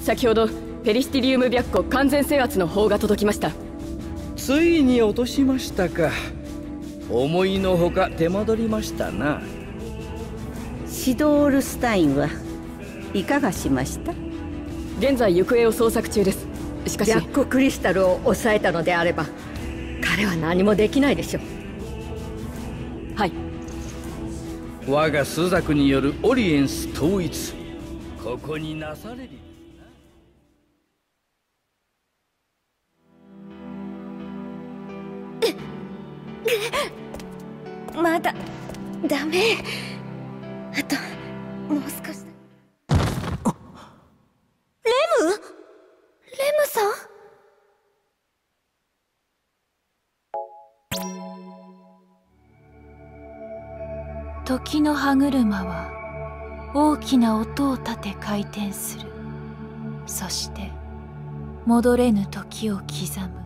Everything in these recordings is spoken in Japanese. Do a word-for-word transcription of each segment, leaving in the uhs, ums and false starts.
先ほどペリスティリウム白虎完全制圧の報が届きました。 ついに落としましたか。思いのほか手間取りましたな。 シドールスタインはいかがしました？ 現在行方を捜索中です。しかし白虎クリスタルを抑えたのであれば彼は何もできないでしょう。 はい。 我がスザクによるオリエンス統一、ここになされる。 まだダメ。あともう少し。レム？レムさん？ 時の歯車は大きな音を立て回転する。そして戻れぬ時を刻む。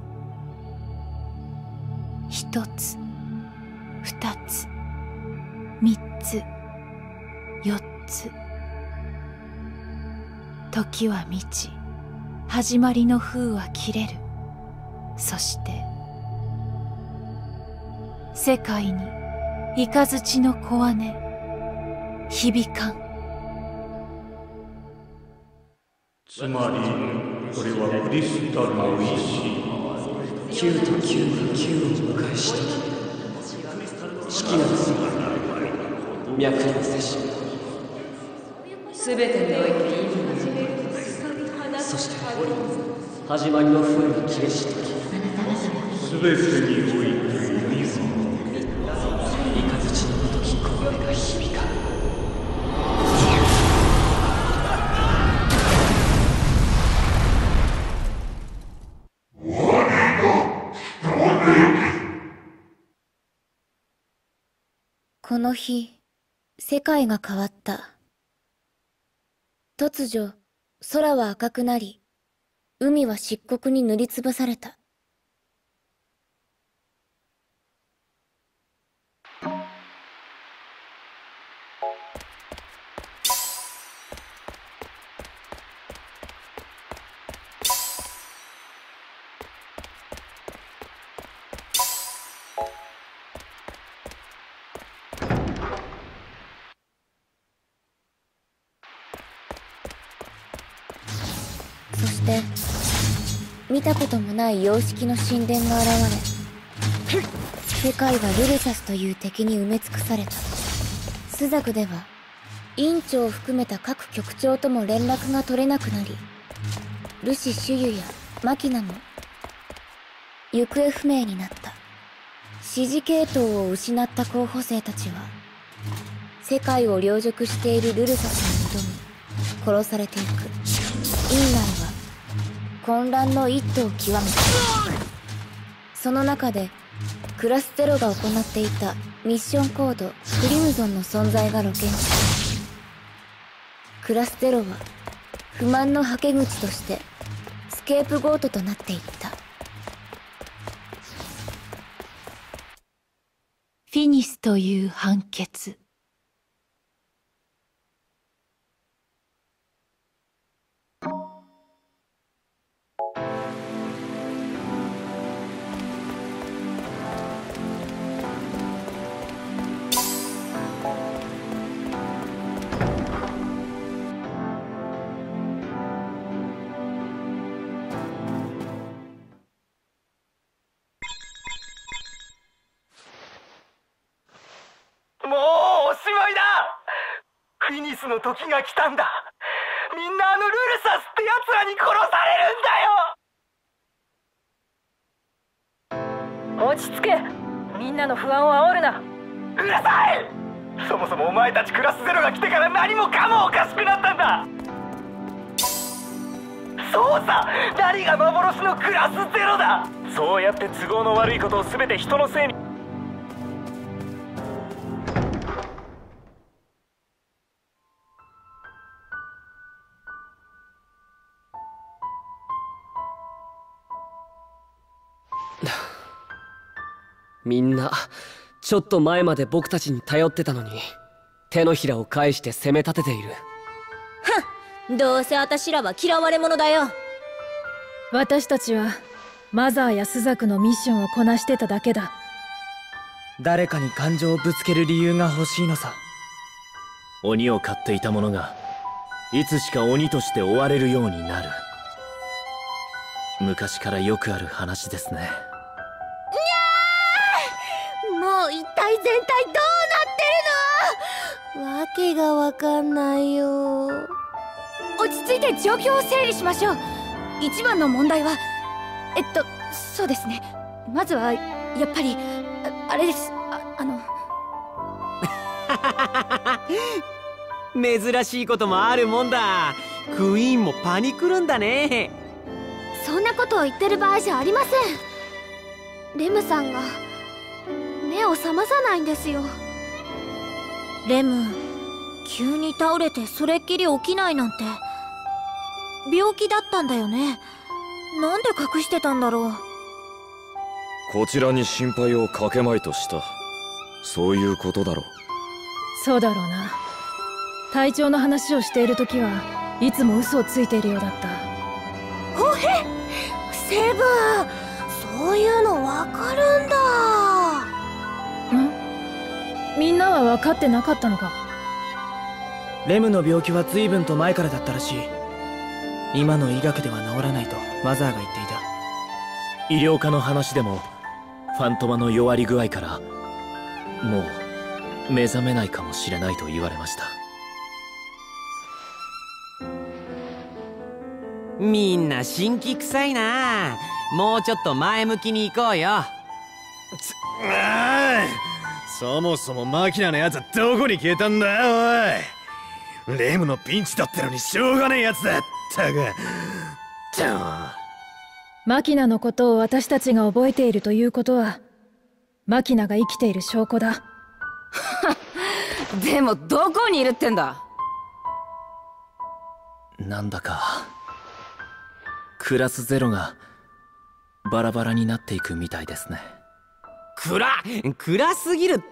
一つ、二つ、三つ、四つ。時は満ち、始まりの封は切れる。そして世界に雷の小姉響かん。 つまりこれはクリスタルの意志。 きゅうときゅうがきゅうを迎えしとき、式が過ぎ、脈の摂氏、すべてにおいて意味が残る。そして始まりの封が切れしとき、 すべてにおいて意味が、 雷のごとき声が響かん。 この日、世界が変わった。突如、空は赤くなり、海は漆黒に塗りつぶされた。そして見たこともない様式の神殿が現れ、世界はルルサスという敵に埋め尽くされた。スザクでは院長を含めた各局長とも連絡が取れなくなり、ルシ・シュユやマキナも行方不明になった。指示系統を失った候補生たちは世界を領辱しているルルサスに挑み殺されていく。院内は混乱の一途を極めた。その中でクラステロが行っていたミッションコードクリムゾンの存在が露見した。クラステロは不満のはけ口としてスケープゴートとなっていった。 フィニスという判決。 もうおしまいだ。フィニスの時が来たんだ。みんなあのルルサスって奴らに殺されるんだよ。 落ち着け。みんなの不安を煽るな。 うるさい。そもそもお前たちクラスゼロが来てから何もかもおかしくなったんだ。そうさ、何が幻のクラスゼロだ。そうやって都合の悪いことを全て人のせいに。 みんなちょっと前まで僕たちに頼ってたのに手のひらを返して攻め立てている。 はっ、 どうせ私らは嫌われ者だよ。 私たちはマザーやスザクのミッションをこなしてただけだ。 誰かに感情をぶつける理由が欲しいのさ。 鬼を飼っていた者がいつしか鬼として追われるようになる。昔からよくある話ですね。 にゃー、もう一体全体どうなってるの？わけがわかんないよ。 落ち着いて状況を整理しましょう。一番の問題はえっとそうですね、まずはやっぱり あ, あれです。あ, あの珍しいこともあるもんだ。クイーンもパニクるんだね。 そんなことを言ってる場合じゃありません。レムさんが目を覚まさないんですよ。 レム、急に倒れてそれっきり起きないなんて。病気だったんだよね。なんで隠してたんだろう。 こちらに心配をかけまいとした、そういうことだろう。 そうだろうな。体調の話をしている時はいつも嘘をついているようだった。 おへ、セブン、そういうのわかるんだ。 ん？みんなは分かってなかったのか？ レムの病気は随分と前からだったらしい。今の医学では治らないとマザーが言っていた。 医療科の話でもファントマの弱り具合からもう目覚めないかもしれないと言われました。 みんな神気臭いな。もうちょっと前向きに行こうよ。 つああ、そもそもマキナのやつはどこに消えたんだよおい。レムのピンチだったのにしょうがねえやつだったが。 マキナのことを私たちが覚えているということはマキナが生きている証拠だ。 でもどこにいるってんだ。 なんだかクラスゼロがバラバラになっていくみたいですね。 暗暗すぎるって。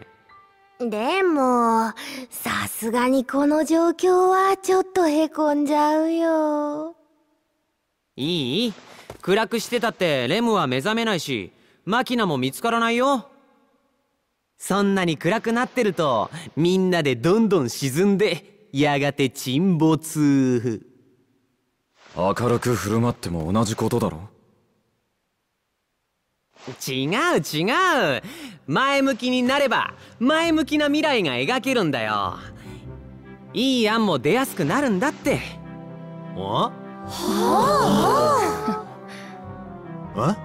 でもさすがにこの状況はちょっとへこんじゃうよ。 いい？暗くしてたってレムは目覚めないし、マキナも見つからないよ。そんなに暗くなってるとみんなでどんどん沈んでやがて沈没。 明るく振る舞っても同じことだろ。 違う違う、前向きになれば前向きな未来が描けるんだよ。いい案も出やすくなるんだって。お？はあ？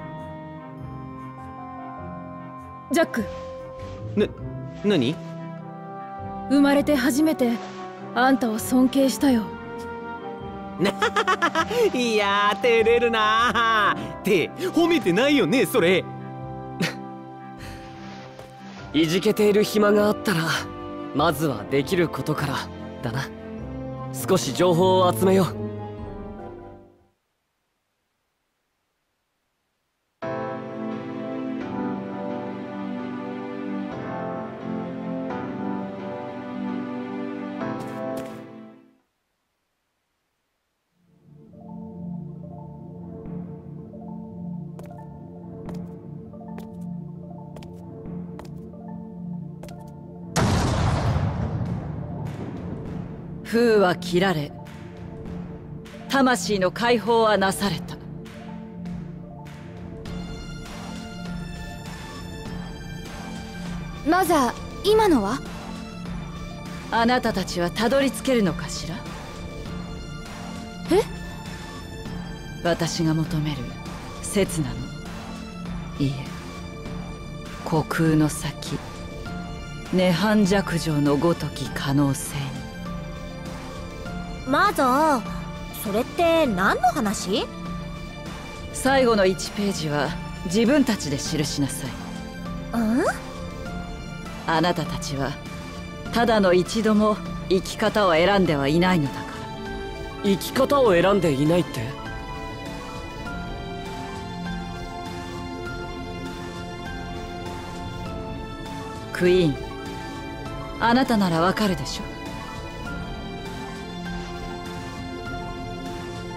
ジャック。 な、何？ 生まれて初めてあんたを尊敬したよ。 いやー照れるなーって褒めてないよねそれ。 いじけている暇があったらまずはできることからだな。少し情報を集めよう。 封は切られ、魂の解放はなされた。 マザー、今のは？ あなたたちはたどり着けるのかしら。 え？ 私が求める刹那の、いいえ、虚空の先、涅槃寂情のごとき可能性に。 マザー、それって何の話？ 最後のいちページは自分たちで記しなさい。 うん？ あなたたちはただの一度も生き方を選んではいないのだから。 生き方を選んでいないって？ クイーン、あなたならわかるでしょ。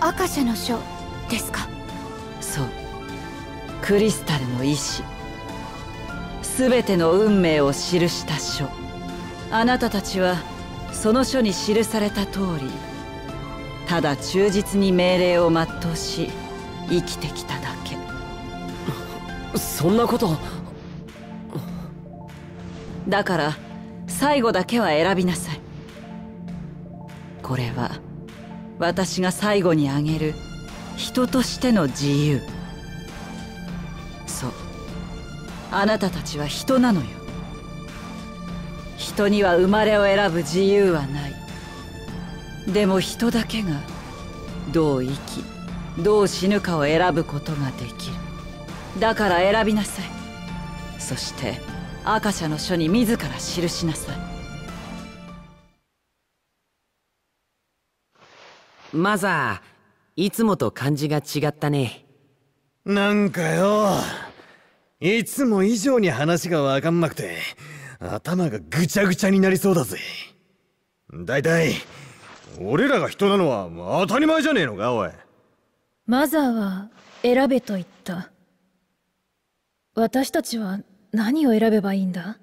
アカシャの書ですか？ そう、クリスタルの意志、全ての運命を記した書。あなたたちはその書に記された通り、ただ忠実に命令を全うし生きてきただけ。 そんなこと。 だから最後だけは選びなさい。これは私が最後にあげる人としての自由。そう、あなたたちは人なのよ。人には生まれを選ぶ自由はない。でも人だけがどう生きどう死ぬかを選ぶことができる。だから選びなさい。そしてアカシャの書に自ら記しなさい。 マザー、いつもと感じが違ったね。 なんかよ、いつも以上に話がわかんなくて頭がぐちゃぐちゃになりそうだぜ。だいたい俺らが人なのは当たり前じゃねえのか、おい。 マザーは選べと言った。私たちは何を選べばいいんだ？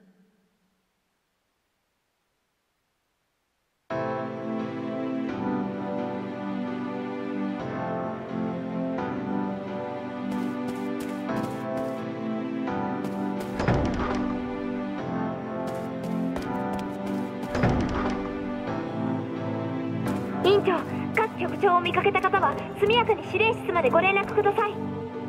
委員長、各局長を見かけた方は速やかに指令室までご連絡ください。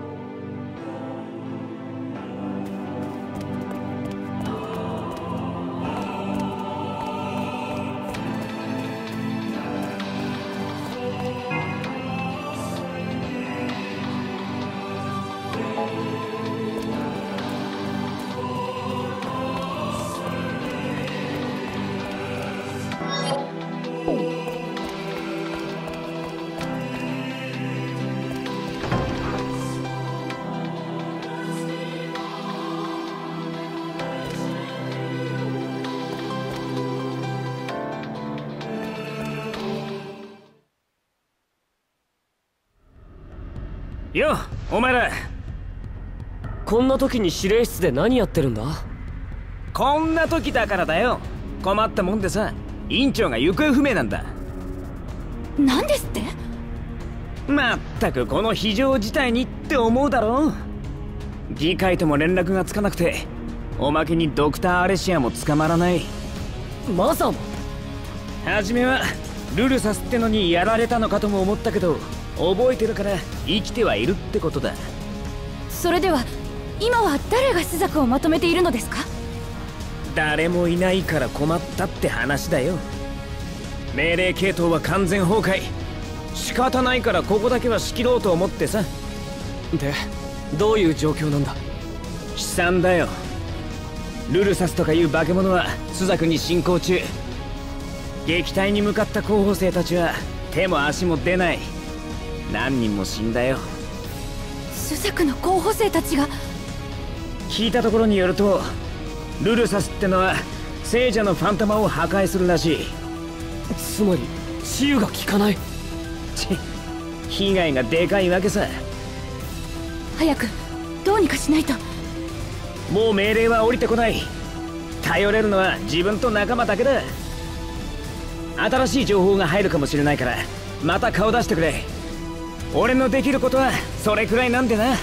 よ、お前ら。こんな時に指令室で何やってるんだ？ こんな時だからだよ。困ったもんでさ、委員長が行方不明なんだ。 何ですって？ まったくこの非常事態にって思うだろう。議会とも連絡がつかなくて、おまけにドクター・アレシアも捕まらない。 マザーも？ 初めはルルサスってのにやられたのかとも思ったけど、覚えてるから生きてはいるってことだ。 それでは今は誰が朱雀をまとめているのですか？ 誰もいないから困ったって話だよ。命令系統は完全崩壊。仕方ないからここだけは仕切ろうと思ってさ。 で、どういう状況なんだ？ 悲惨だよ。ルルサスとかいう化け物は朱雀に進行中。撃退に向かった候補生たちは手も足も出ない。何人も死んだよ。 朱雀の候補生たちが。 聞いたところによると、ルルサスってのは聖者のファンタマを破壊するらしい。 つまり治癒が効かない。 ち被害がでかいわけさ。 早くどうにかしないと。 もう命令は降りてこない。頼れるのは自分と仲間だけだ。新しい情報が入るかもしれないからまた顔出してくれ。俺のできることはそれくらいなんでな。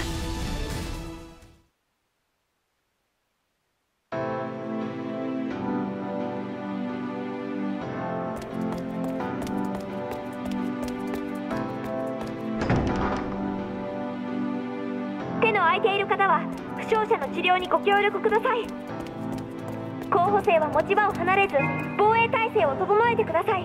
手の空いている方は負傷者の治療にご協力ください。候補生は持ち場を離れず防衛態勢を整えてください。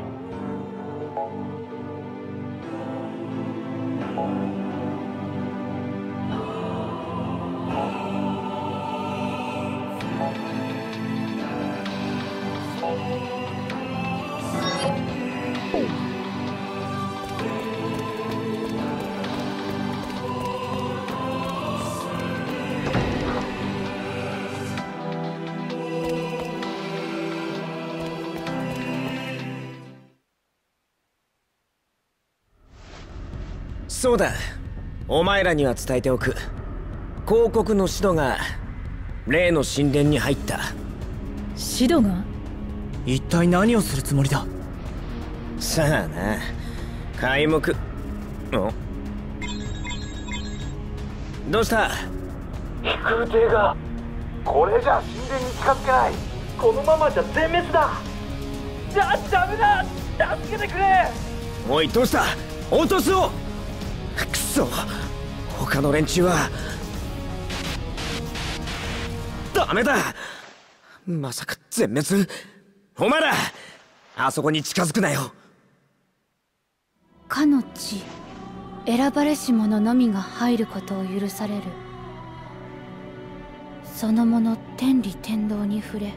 そうだ、お前らには伝えておく。広告の使徒が例の神殿に入った。 使徒が？ 一体何をするつもりだ？ さあな、開目。ん？どうした？ 飛空艇が。これじゃ神殿に近づけない。このままじゃ全滅だ。じゃあダメだ、助けてくれ。 おい、どうした？落とすを。くそ、他の連中はダメだ。まさか全滅？お前らあそこに近づくなよ。 かの地、選ばれし者のみが入ることを許される。その者天理天道に触れ、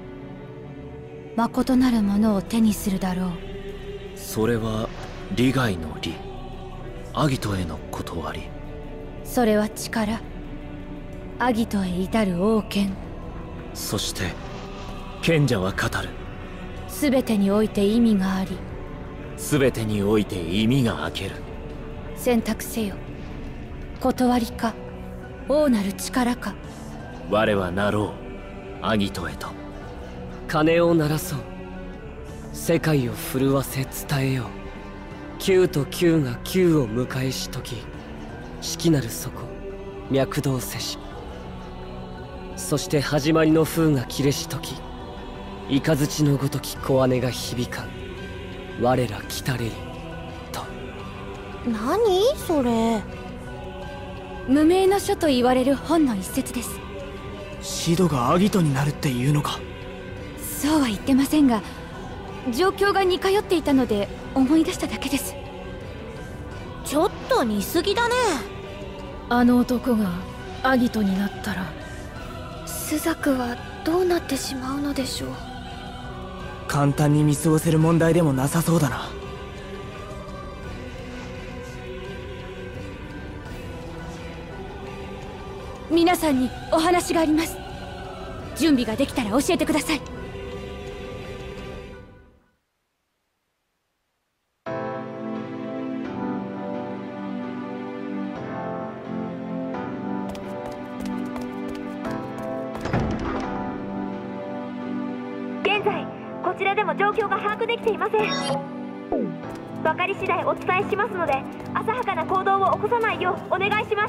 誠なるものを手にするだろう。 それは利害の利、アギトへの断り。 それは力、アギトへ至る王権。 そして賢者は語る。 全てにおいて意味があり、 全てにおいて意味が明ける。 選択せよ。断りか王なる力か。 我はなろう、アギトへと。 鐘を鳴らそう。世界を震わせ伝えよう。九と九が九を迎えし時、式なる底、脈動せし。そして始まりの風が切れし時、雷のごとき小姉が響かん。我ら来たれりと。 何それ？無名の書と言われる本の一節です。 シドがアギトになるっていうのか？ そうは言ってませんが、状況が似通っていたので思い出しただけです。 ちょっと似すぎだね。 あの男がアギトになったら朱雀はどうなってしまうのでしょう。 簡単に見過ごせる問題でもなさそうだな。 皆さんにお話があります。準備ができたら教えてください。 現在こちらでも状況が把握できていません。分かり次第お伝えしますので、浅はかな行動を起こさないようお願いします。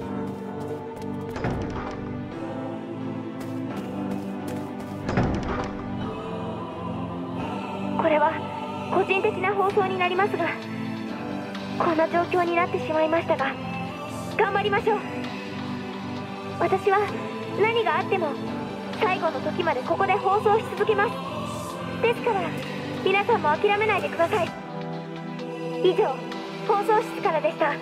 これは個人的な放送になりますが、こんな状況になってしまいましたが、頑張りましょう。私は何があっても最後の時までここで放送し続けます。ですから皆さんも諦めないでください。以上、放送室からでした。うん。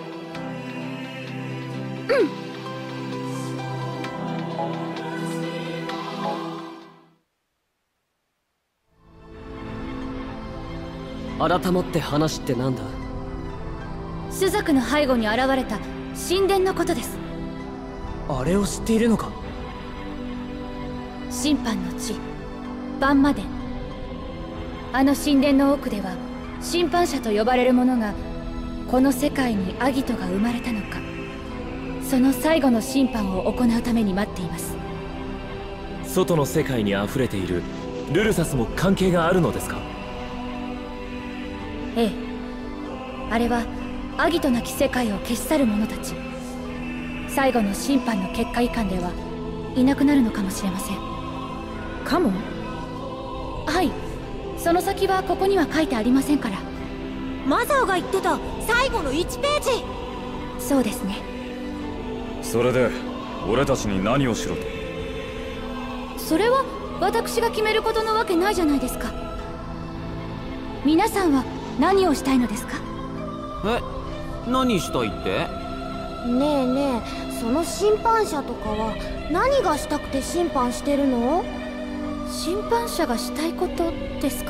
改まって話ってなんだ？ 朱雀の背後に現れた神殿のことです。 あれを知っているのか？ 審判の地、バンマ殿。あの神殿の奥では審判者と呼ばれる者が、この世界にアギトが生まれたのか、その最後の審判を行うために待っています。 外の世界に溢れているルルサスも関係があるのですか？ ええ、あれはアギトなき世界を消し去る者たち。最後の審判の結果以下ではいなくなるのかもしれません。 かも？ はい、その先はここには書いてありませんから。 マザーが言ってた最後のいちページ。 そうですね。 それで俺たちに何をしろと？ それは私が決めることのわけないじゃないですか。皆さんは何をしたいのですか？ え、何したいって？ ねえねえ、その審判者とかは何がしたくて審判してるの？ 審判者がしたいことですか？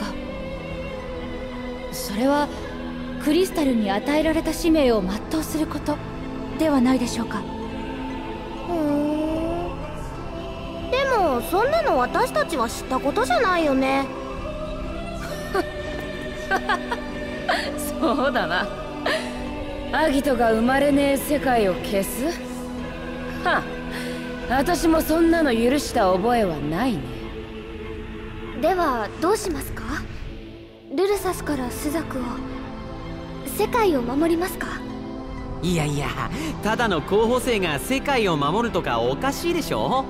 それはクリスタルに与えられた使命を全うすることではないでしょうか。 ふーん。でもそんなの私たちは知ったことじゃないよね。 そうだな。 アギトが生まれねえ世界を消す？はっ、私もそんなの許した覚えはないね。 ではどうしますか？ルルサスからスザクを、世界を守りますか？ いやいや、ただの候補生が世界を守るとかおかしいでしょ。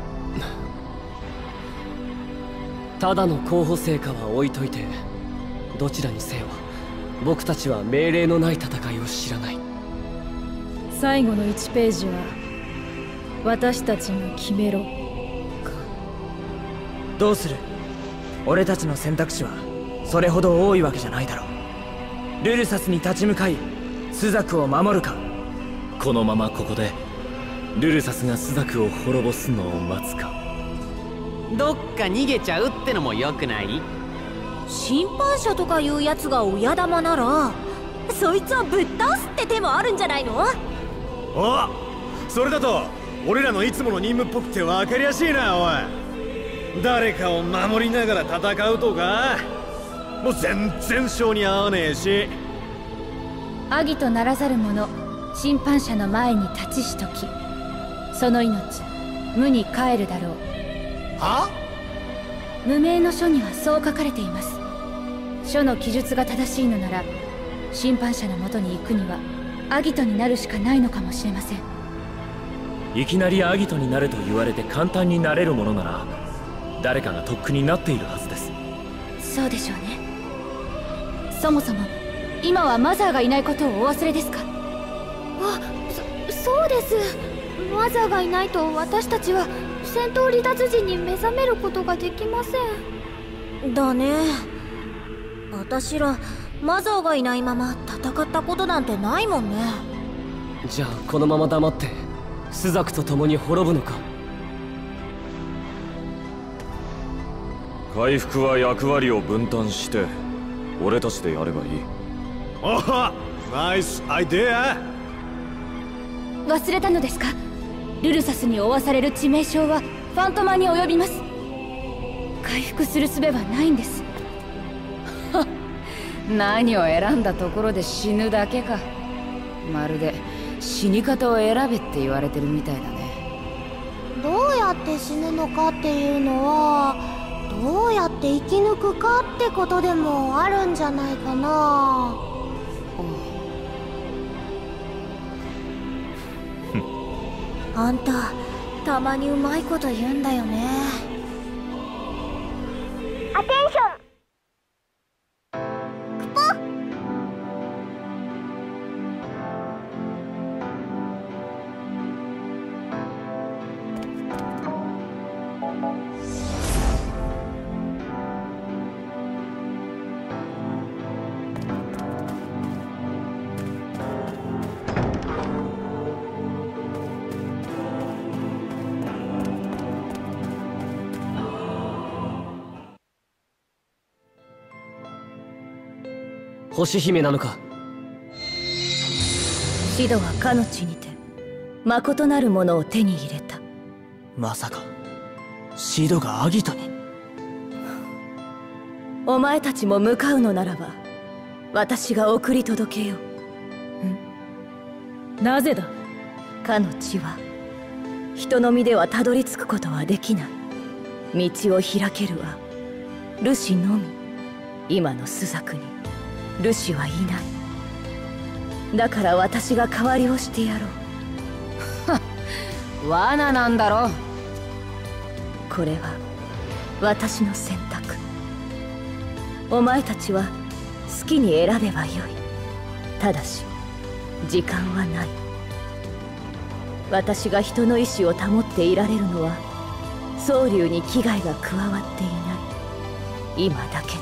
ただの候補生かは置いといて、どちらにせよ僕たちは命令のない戦いを知らない。 最後のいちページは私たちが決めろか。 どうする？俺たちの選択肢はそれほど多いわけじゃないだろう。ルルサスに立ち向かいスザクを守るか、 このままここでルルサスがスザクを滅ぼすのを待つか。 どっか逃げちゃうってのもよくない？ 審判者とかいうやつが親玉ならそいつをぶっ倒すって手もあるんじゃないの？ お、それだと俺らのいつもの任務っぽくて分かりやすいな。おい、誰かを守りながら戦うとかもう全然性に合わねえし。 アギとならざる者審判者の前に立ちしとき、その命無に帰るだろう。 は？ 無名の書にはそう書かれています。書の記述が正しいのなら審判者のもとに行くにはアギトになるしかないのかもしれません。 いきなりアギトになれと言われて簡単になれるものなら誰かがとっくになっているはずです。 そうでしょうね。そもそも今はマザーがいないことをお忘れですか？ あ、そ、そうです。マザーがいないと私たちは戦闘離脱時に目覚めることができません。だね。私らマザーがいないまま戦ったことなんてないもんね。 じゃあこのまま黙ってスザクと共に滅ぶのか？ 回復は役割を分担して俺たちでやればいい。 おお、ナイスアイデア。 忘れたのですか？ルルサスに負わされる致命傷はファントマに及びます。回復する術はないんです。何を選んだところで死ぬだけか。まるで死に方を選べって言われてるみたいだね。 どうやって死ぬのかっていうのはどうやって生き抜くかってことでもあるんじゃないかな。あんたたまにうまいこと言うんだよね。アテンション。 星姫なのか？ シドはかの地にて誠なるものを手に入れた。 まさかシドがアギトに？ お前たちも向かうのならば私が送り届けよう。なぜだ？ かの地は人の身ではたどり着くことはできない。道を開けるはルシのみ。今のスザクにルシはいない。だから私が代わりをしてやろう。 はっ、罠なんだろう。 これは私の選択。お前たちは好きに選べばよい。ただし時間はない。私が人の意志を保っていられるのは蒼龍に危害が加わっていない今だけだ。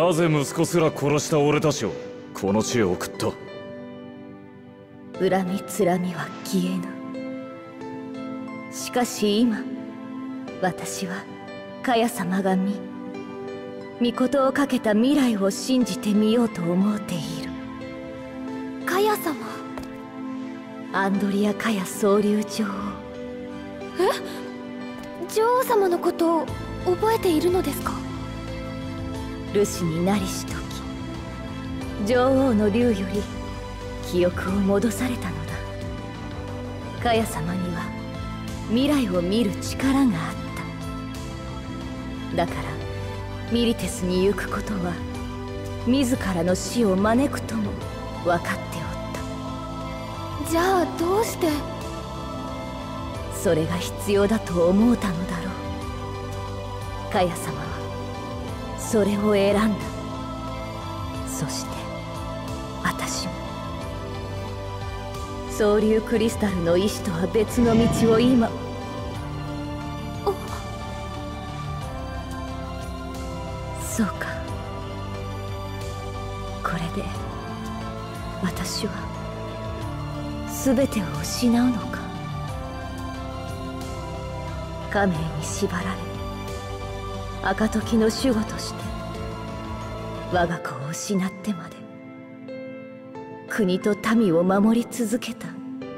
なぜ息子すら殺した俺たちをこの地へ送った？ 恨みつらみは消えぬ。しかし今私はカヤ様が見御事をかけた未来を信じてみようと思っている。 カヤ様？ アンドリア・カヤ総流女王。 え？女王様のことを覚えているのですか？ ルシになりし時、女王の竜より記憶を戻されたのだ。カヤ様には未来を見る力があった。だからミリテスに行くことは自らの死を招くとも分かっておった。 じゃあどうして？ それが必要だと思うたのだろう。カヤ様はそれを選んだ。そして私も総流クリスタルの意志とは別の道を今。そうか。これで私は全てを失うのか。家名に縛られ赤時の守護として我が子を失ってまで国と民を守り続けたか。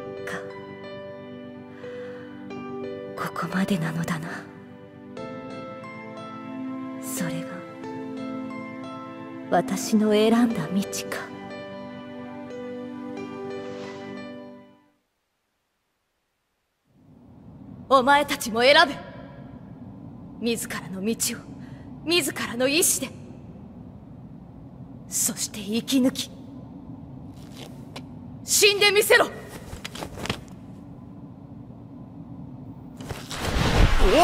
ここまでなのだな。それが私の選んだ道か。お前たちも選べ。自らの道を自らの意志で、そして生き抜き死んでみせろ。 おい！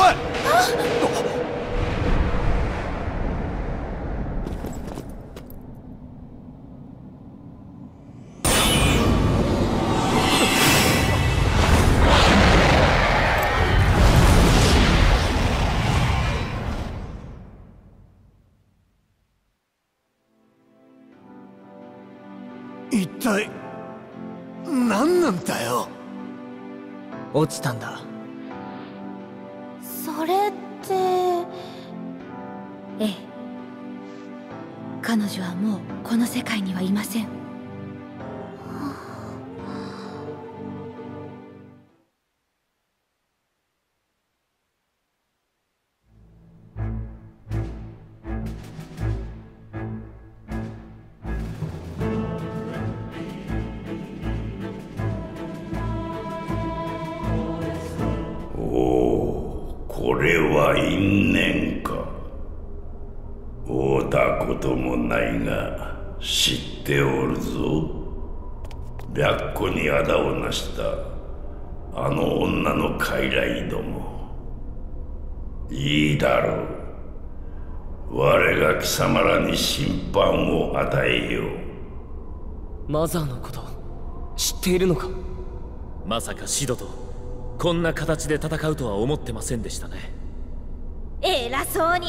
一体何なんだよ。 落ちたんだ。 それってええ、彼女はもうこの世界にはいません。 これは因縁か。会うたこともないが知っておるぞ。白虎にあだをなしたあの女の傀儡ども。いいだろう。我が貴様らに審判を与えよう。 マザーのこと知っているのか？ まさかシドとこんな形で戦うとは思ってませんでしたね。 偉そうに。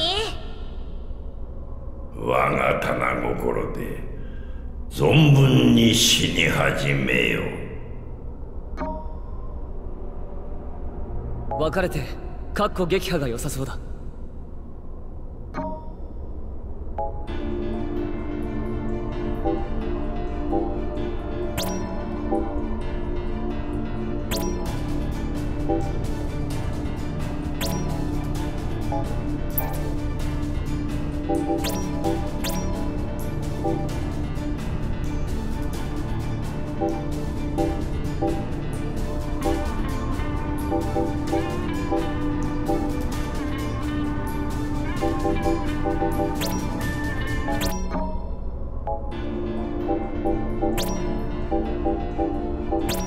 我が棚心で存分に死に始めよう。別れてかっこ撃破が良さそうだ。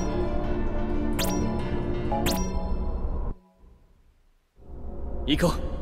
行こう。